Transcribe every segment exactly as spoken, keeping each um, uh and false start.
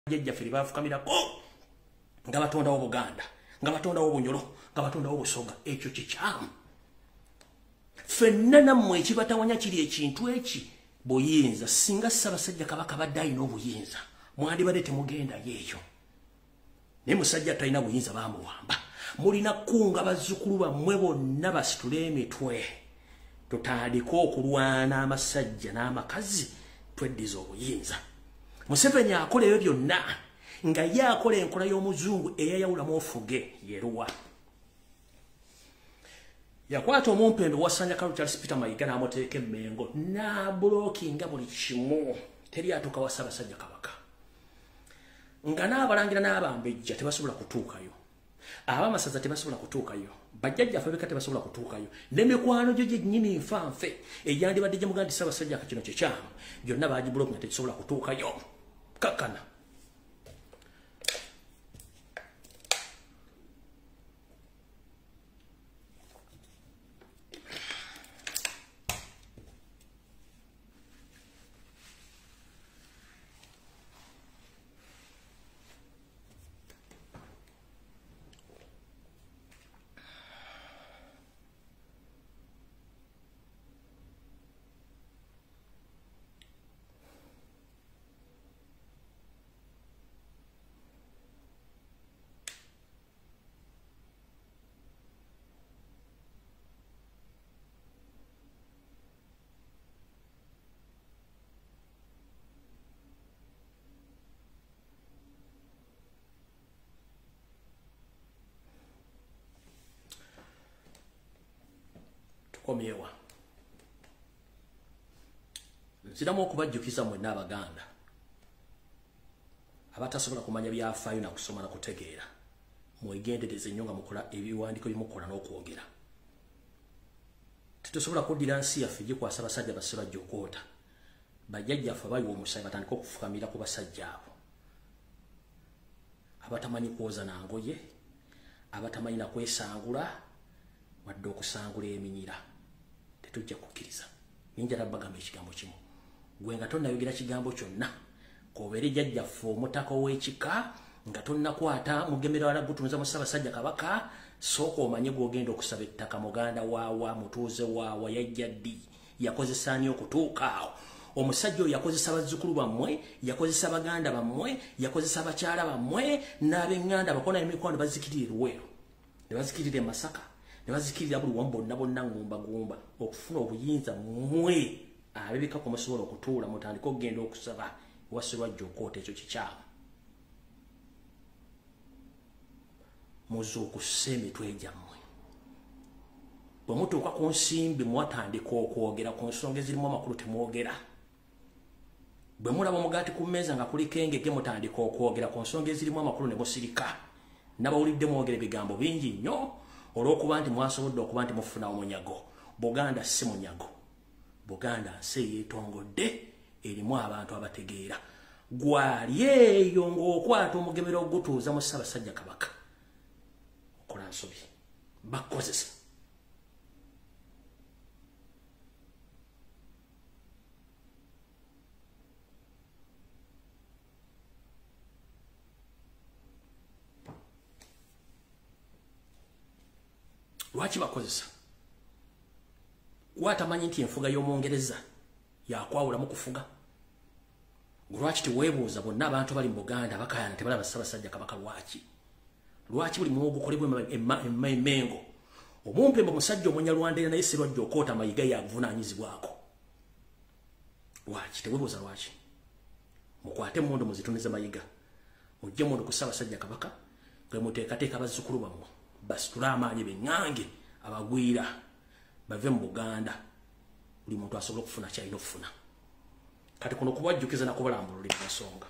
jjajja feri bafukamirako nga batondawo Buganda nga batondawo Bunyoro nga batondawo Busoga ekyo kikyamu ffenna nammwe ekibatawanya kiri ekintu eki buyinza singa Ssaabasajja Kabaka badde alina obuyinza mwandibadde temugenda yeeyo naye musajja talina buyinza bamuwamba mulina kunga bazzukulu bammwe bonna basitule emitwe tutandika okulwana amasajja n'amakazi tweddiza obuyinza Museveni akola ebyo byonna nga ye akola enkola y'omuzungu eyayawulamu ofuge yeruwa yakwata omumpembe wasanja Kalu Charles Peter Mayiga n'amuteeka emmengo n'abulookinga buli kimu teri atuuka wa Ssaabasajja Kabaka nga n'abalangira n'abambejja tebasobola kutuukayo abamasaza tebasobola kutuukayo bajjajjaffe beka tebasobola kutuukayo n'emikwano gyo gyennyini nfanfe eyandibadde gye mugaa nti Ssaabasajja kino kyekyamu byonna baagibulookinga tekisobola kutuukayo kakana Komyewa nziramu okubajjukiza mwenna Abaganda abatasobola kumanya byafaayo na kusoma na kutegeera mwegendereze nnyo nga mukola ebiwandiiko bimukola n'okwogera tetusobola kuddira nsi yaffe gikwasa basajja basibajja okwoota bajjajjaffe bayiwa omusaayi batandika okufukamira ku basajja abo abatamanyi kwoza nangoye abatamanyi na kwesangula wadde okusangula eminyira tetujja kukkiriza ninjala bagamba ekigambo kimu gwe nga tonnayogera kigambo kyonna kobeere jjajjaffe omutaka ow'ekika nga tonnakwata mugemera wala gutunza mu Ssaabasajja Kabaka sooka omanye gw'ogenda okusaba ettaka muganda waawa mutuuze waawa yajja ddi yakozesa ani okutuuka awo omusajja oyo yakozesa bazzukulu bammwe yakozesa baganda bammwe yakozesa bakyala bammwe n'ab'eŋŋanda bakona emikwano bazikirira Luweero ne bazikirira e Masaka ne bazikirira buli wamu bonna bonna ngumba ngumba okufuna obuyinza mmwe abebika ku musobola okutuula mutandika okugenda okusaba wasilwajja okoota ekyo kikyamu muzuukussa emitwe gyammwe bwe mutuuka ku nsimbi mwatandika okwogera ku nsonga ezirimu amakulu temwogera bwe mulaba omugaati ku mmeeza nga kuliko engege mutandika okwogera ku nsonga ezirimu amakulu ne musirika nabawulidde mwogera ebigambo bingi nnyo olw'okuba nti mwasobodde okuba nti mufuna omunyago Buganda si munyago Buganda nsi eyeetongodde erimu abantu abategeera gwali eyo ng'okwata omugemero ogutuuza mu Ssaabasajja Kabaka okola nsobi bakozesa lwaki bakozesa watamanyi nti enfuga y'Omungereza yakwawula mu kufuga lwaki teweebuuza bonna abantu bali mu Buganda bakayana tebalaba Ssaabasajja Kabaka lwaki lwaki buli muwogo okolebwa emmengo omumpembe omusajja omunyalwandeera naye Sserwajja okoota Mayiga yavunaanyizibwako lwaki teweebuuza lwaki mukwate emmundu muzitunize Mayiga mujje mundu ku Ssaabasajja Kabaka gwe muteekateeka bazzukulu bammwe basitule amaanyi beŋŋange abagwira bave mu Buganda buli muntu asobola okufuna kyalina okufuna kati kuno kubajjukiza nakubalambulula ensonga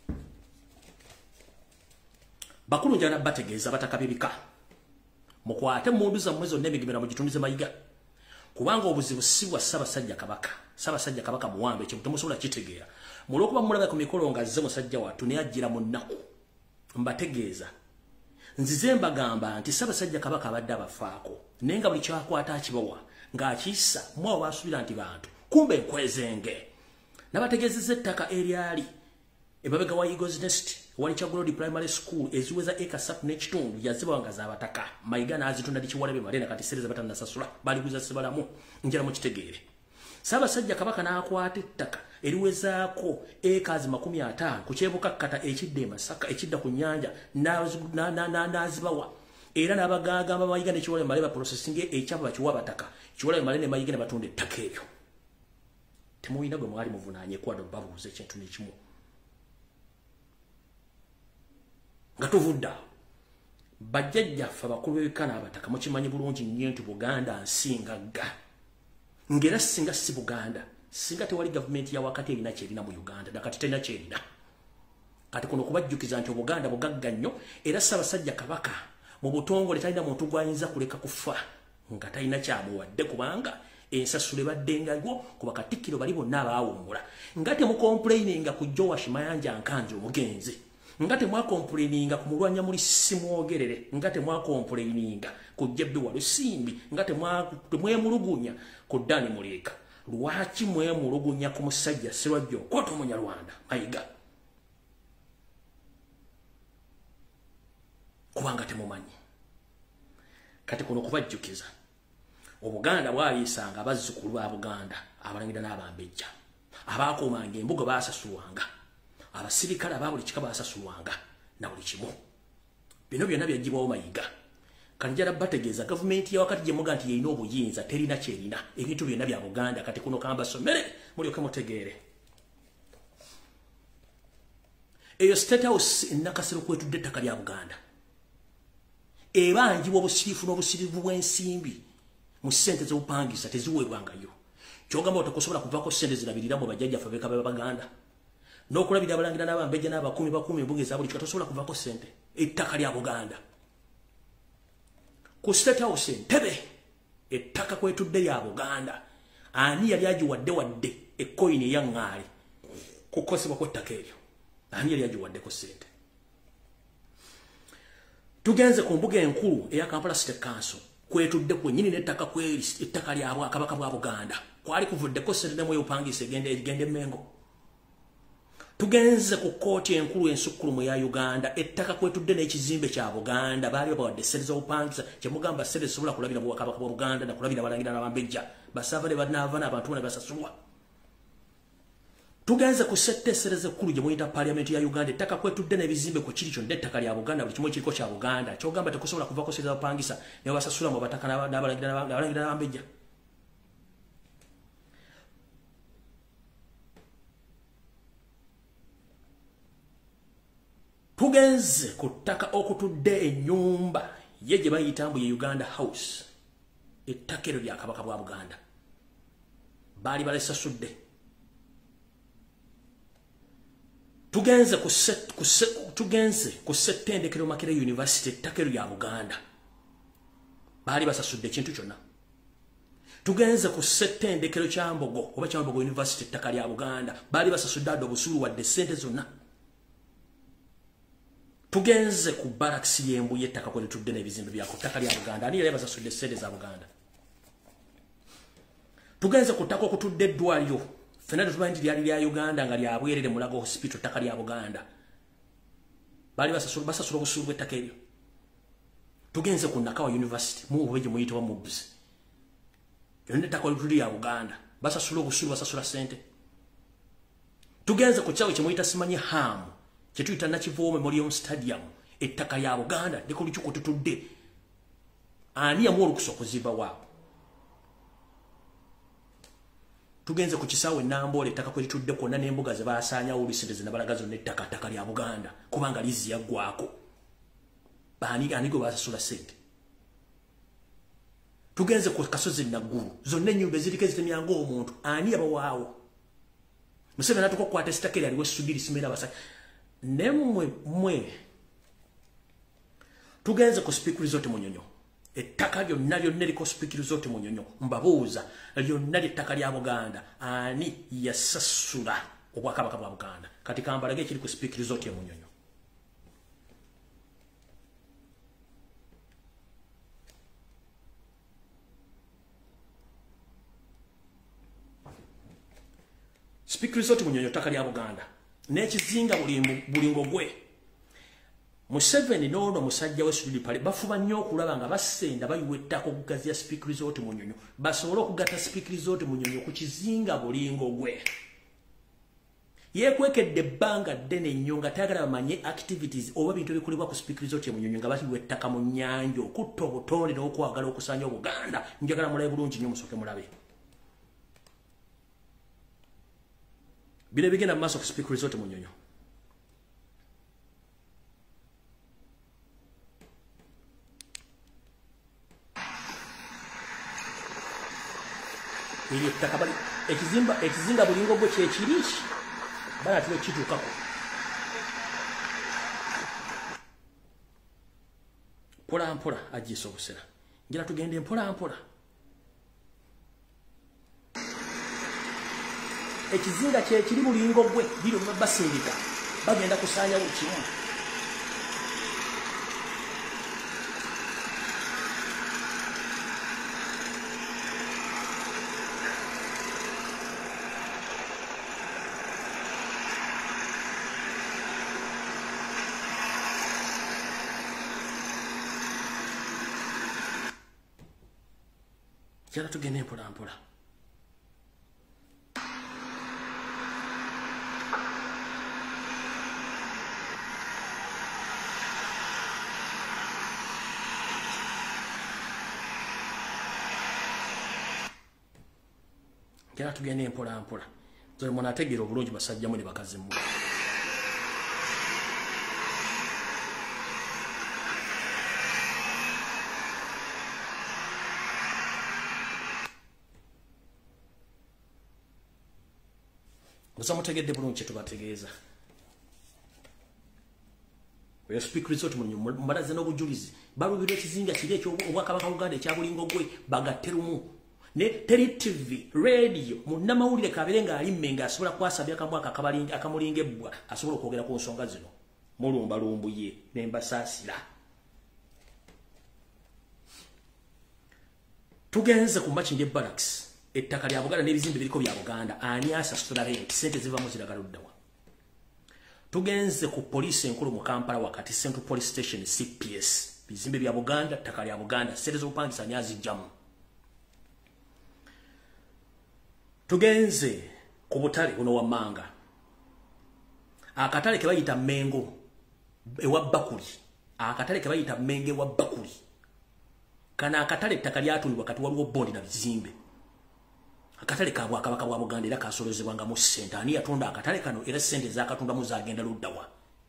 bakulu njala bategeeza batakabibika mukwate mundu zammwe zonna emigemera mugitundize Mayiga kubanga obuzibu si bwa Ssaabasajja Kabaka Ssaabasajja Kabaka muwambe ekyo temusobola kitegeera mulw'okuba mulaba ku mikolo nga azze musajja wattu naye ajjira mu nnaku mbategeeza nzize mbagamba nti Ssaabasajja Kabaka abadde abafaako naye nga buli kyakwata akibawa ng'akissa mwawo baasuubira nti bantu kumbe nkwezenge nabategeezezza ettaka eryali Emabega wa Eagles Nest wali Chagulodi Primary School eziweza eka satu n'ekitundu yazibawanga z'abataka Mayiga n'azitunda dikiwalabe malena kati sereza batanda sasula bali kuza sebalamu njira mu kitegeere Ssaabasajja Kabaka n'akwata ettaka eriwezaako ekazi makumi ataano ku kyebuka kkata ekidde Masaka ekidda ku nnyanja n'azibawa era n'abagagamba Mayiga ne Kiwalabe Male ba processing ekyabo bakiwa abataka Kiwalabe Male ne Mayiga ne batunda ettaka eryo temuyina gwe mwali muvunaanye kwado babuuza ekintu n'ekimu nga tuvudda bajjajjaffe abakulu b'ebika n'abataka mukimanyi bulungi nnyo nti Buganda nsinga gga ngera singa si Buganda singa tewali gavumenti ya wakati erina kyerina mu Uganda nakati terina kyerina kati kuno kubajjukiza nti Buganda bugagga nnyo era Ssaabasajja Kabaka mu butongole talina muntu gwayinza kuleka kufa nga talina kyamuwadde kubanga ensasule baddengayo kuba Katikkiro bali bonna abaawummula nga temukomplaininga ku Joash Mayanja Nkanje omugenzi nga temwakomplaininga ku mulwanya muli simwogerere nga temwakomplaininga ku Jebbi Walusimbi nga temwemulugunya ku Dani Muleeka lwaki mwemulugunya ku musajja Sserwajja Okoto Munyarwanda Mayiga kubanga temumanyi kati kuno kubajjukiza Obuganda bwaliisanga abazzukulu ba Buganda abalangira n'abambejja abaakuumanga embuga baasasulwanga abasirikale aba buli kika baasasulwanga na buli kimu bino byonna byagibwawo Mayiga kanjala bategeeza gavumenti ya wakati gye muga nti yeyina obuyinza terina kyerina ebintu byonna bya Buganda kati kuno kamba somere mulyoke mutegeere eyo State House Nakasero kwetudde ettaka lya Buganda ebanjibwa obusirifu n'obusirivu bw'ensimbi mu ssente z'obupangisa teziweebwangayo kyogamba otakusobola kuvaako ssente zirabirira mu bajjajjaffe b'eka b'Abaganda n'okulabira abalangira n'abambejja n'abakumi bakumi embuga eza buli kika tosobola kuvaako ssente ettaka lya Buganda ku State House Entebbe ettaka kwetudde lya Buganda ani yali agiwadde wadde ekoyini eyaŋŋaali kukosebwa kw'ettaka eryo ani yali agiwaddeko ssente tugenze ku mbuga enkulu eya Kampala City Council kwetudde kwennyini n'ettaka kweri ettaka lya Kabaka bwa Buganda kwali kuvuddeko ssente nemu ey'obupangisa egende egende Mengo tugenze ku kooti enkulu ensukkulumu ya Uganda ettaka kwetudde n'ekizimbe kya Buganda baali bawadde ssente z'obupangisa kyemugamba ssente zisobola kulabira Bwakabaka bwa Buganda na kulabira abalangira n'abambejja basavale banaava n'abantu bonna basasulwa tugenze ku setteesereza ekkulu gye muyita Parliament ya Uganda ettaka kwetudde n'ebizimbe ku kiri kyonna ettaka lya Buganda buli kimu ekiriko kya Buganda kyogamba tekusobola kuvaako ssente z'obupangisa ne basasula mu bataka n'abalangira n'abambejja tugenze ku ttaka okutudde ennyumba ye gye bayita mbu ye Uganda House ettaka eryo lya Kabaka bwa Buganda baali balesasudde tugenze ku tugenze ku Ssettendekero Makerere University ettaka eryo lya Buganda baali basasudde ekintu kyonna tugenze ku Ssettendekero Kyambogo oba Kyambogo University ettaka lya Buganda baali basasudde adde obusuulu wadde ssente zonna tugenze ku barracks y'embu y'ettaka kwe litudde n'ebizimbe byako ttaka lya Buganda ani yali basasudde ssente za Buganda tugenze ku ttaka okutudde eddwaliro ffenna tetumanyi nti lyali lya Uganda nga lya Bwerere Mulago Hospital ttaka lya Buganda baali basasula basasula obusuulu bw'ettaka eryo tugenze ku Nakawa University mu bwe gye muyitibwa Mubs yonna ettaka litudde lya Buganda basasula obusuulu basasula ssente tugenze ku kyawe kye muyita simanyi Hamu kyetuyita Nakivubo Memorial Stadium ettaka lya Buganda ne ku lukiiko tutudde ani yamuwa olukusa okuzimba waabo tugenze ku kisaawe Namboole ettaka kwe litudde kwonna n'embuga ze baasaanyawo olusente ze nabalaga zonna ettaka ttaka lya Buganda kubanga lizi yaggwako baani ani gwe baasasula ssente tugenze ku Kasozi Naggulu zonna ennyumba eziriko ezitemyanga omuntu ani yabawaawo Museveni atukokwata ettaka eryo aliwo essugiri simera abasajja nemwe mwe tugenze ku Speak Resort Munyonyo ettaka lyonna lyonna eriko Speak Resort Munyonyo mbabuuza lyonna ly'ettaka lya Buganda ani yasasula Obwakabaka bwa Buganda kati kambalage ekiri ku Speak Resort ya Munyonyo Speak Resort Munyonyo ttaka lya Buganda n'ekizinga bulingo gwe Museveni n'ono musajja we Sudiri pale bafuba nnyo okulaba nga basenda bayiwettako okugaziya Speak Resort mu Nnyonyo basobole okugatta Speak Resort mu Nnyonyo ku kizinga bulingo gwe yekwekedde ebbanga ddene nnyo nga tayagala bamanye activities oba bintu ebikolebwa ku Speak Resort mu Nnyonyo nga bayiwettaka mu nnyanja okutta obutonde n'okwagala okusanya Obuganda njagala mulabe bulungi nnyo musooke mulabe bile bigenda mu maaso ku Speak Resort mu Nnyonyo ili takabali ekizimba ekizinga bulingo bwe kyekirishi bana tilo kitukako pola mpola ajiso busera ngira tugende mpola mpola ekizinga kyekiri bulingo bwe biro basindika bagenda kusanya ukimu Jana tugende mpola mpola. Jana tugende mpola mpola. Zole mwana ategera obulungi basajja mu ne bakazi mu. Musamutegedde bulungi tubategeeza. Oyo Speak Resort mu mbalaze n'obujulizi. Balubira ekizinga kiri ekyo obwakabaka Uganda ekya bulingo gwe bagatterumu. Ne Teri T V, radio, munnamawulire kaberenga alimmenga asobola kwasabya akamwaka akabalinga akamulingebwa asobola okwogera ku nsonga zino. Mulumba lumbuye n'embasasira. Tugenze ku Machinje Barracks. Ettaka lya Buganda n'ebizimbe biriko bya Buganda ani asasula rent sente ziva mu ziragaluddawa. Tugenze ku police enkulu mu Kampala wakati Central Police Station C P S bizimbe bya Buganda ettaka lya Buganda sente z'obupangisa nyazi jamu. Tugenze ku butale buno wa Manga akatale ke bayita Mengo ewa Bakuli akatale ke bayita Menge wa Bakuli kana akatale ettaka lyatulibwa kati waliwo bondi na bizimbe. Akatale ka Bwakabaka bwa Buganda era kasolozebwanga mu ssente ani yatunda akatale kano era ssente zakatunda mu zagenda luddawa.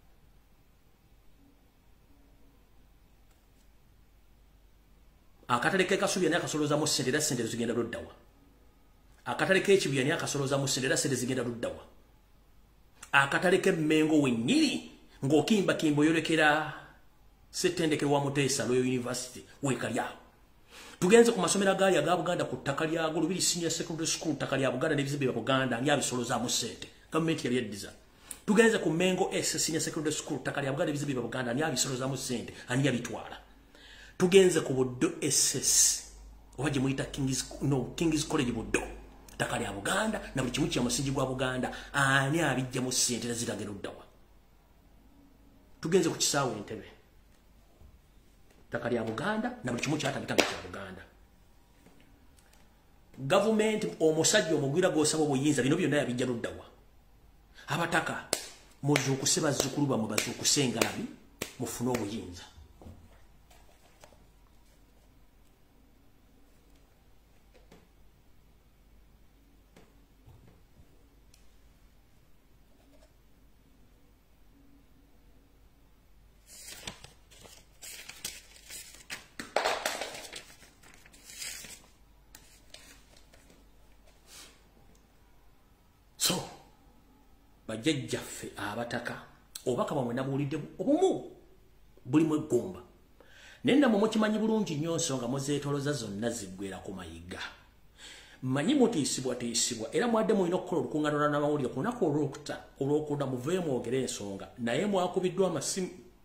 Akatale ke Kasubi ani akasoloza mu ssente era ssente zigenda luddawa. Akatale ke Kibuye ani akasoloza mu ssente era ssente zigenda luddawa. Akatale ke Mengo wennyini ng'okimba kimbo yolekera settendekero wa Muteesa Royal University wekalyawo. Tugenze ku masomero gali aga Buganda ku ttaka lya Golubiri Senior Secondary School ttaka lya Buganda n'ebizimbe bya Buganda ani abisoloza mu ssente. Gavumenti yali eddiza. Tugenze ku Mengo S Senior Secondary School ttaka lya Buganda n'ebizimbe bya Buganda ani abisoloza mu ssente ani abitwala. Tugenze ku Buddo S S oba gye muyita King's no King's College Buddo ttaka lya Buganda na buli kimu kya musingi gwa Buganda ani abijja mu ssente era zitagenda oddawa. Tugenze ku kisaawe Entebbe ttaka lya Buganda na buli kimu kyatandika nga kya Buganda. Government omusajja omugwira gw'osaba obuyinza bino byonna yabijja luddawa. Abataka muzuukuse bazzukulu bamwe bazuukuse engalabi mufune obuyinza. Bajjajjaffe abataka obaka bamwe nabuulidde obumu buli mu eggomba naye namwe mukimanyi bulungi nnyo nsonga muzeetoloza zonna ziggwera ku mayiga. Mmanyi mutiisibwa tiisibwa era mwadde mulina okukola olukuŋŋaana n'amawulire ku lunaku olw'okuta olw'okunda muveemu mwogere ensonga naye mwakubiddwa amasimu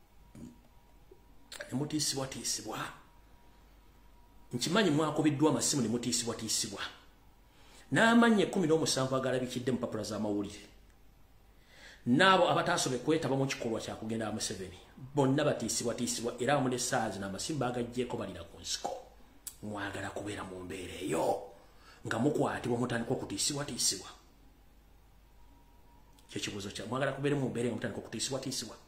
ne mutiisibwa tiisibwa. Nkimanyi mwakubiddwa amasimu ne mutiisibwa tiisibwa. N'amannya ekkumi n'omusanvu agalabikidde mu mpapula z'amawulire. nabo abatasobe kwetaba mu kikolwa kya kugenda mu Museveni bonna batiisibwa tiisibwa era mu desaazi na masimba agajjeko balira ku nsiko mwagala kubeera mu mbeera eyo nga mukwatibwa mutandika okutiisibwa tiisibwa kye kibuuzo kya mwagala kubeera mu mbeera mutandika okutiisibwa tiisibwa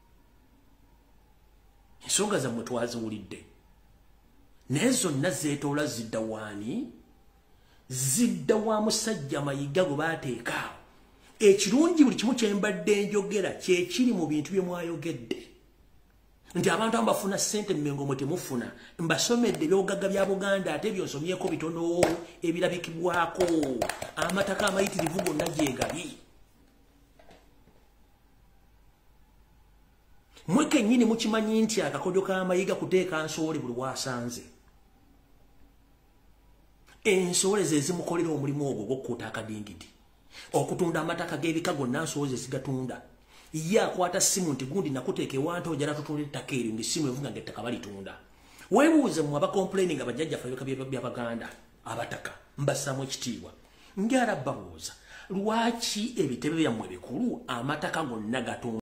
ensonga zammwe twaziwulidde naye zonna zeetoola zidda waani zidda wa musajja Mayiga gwe baateekaawo ekirungi buli kimu kyembadde njogera kye kiri mu bintu bye mwayogedde nti abantu abafuna ssente mmengo mwe temufuna mbasomedde ebyogagga bya Buganda ate byonsomyeko bitono ebirabikibwako amataka amayitirivu gonna gyegali mwe kennyini mukimanyi nti akakodyo ka Mayiga kuteeka nsoole buli wasanze ensoole ze zimukolera omulimu ogwo gw'okkuuta akadingidi okutunda amataka g'ebika gonna nsoole ze zigatunda ye akwata simu nti gundi nakuteeka ewantu ojala tutunda ettaka eryo ng'essimu evuga ng'ettaka balitunda weebuuze mmwe abacomplaining abajjajjaffe ebika by'Abaganda abataka mbassaamu ekitiibwa ng'ara babuuza lwaki ebitebe byammwe bikulu amataka gonna gatunda